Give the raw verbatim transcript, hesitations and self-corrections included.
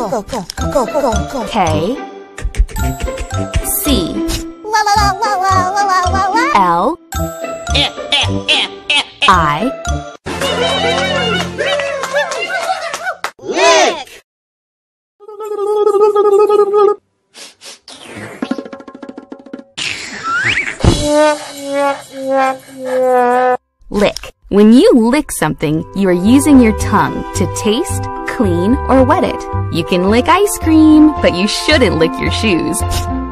go, go, go, go, go. K, C, La la la la la la la la la. L, I, Lick. lick. When you lick something, you are using your tongue to taste, clean, or wet it. You can lick ice cream, but you shouldn't lick your shoes.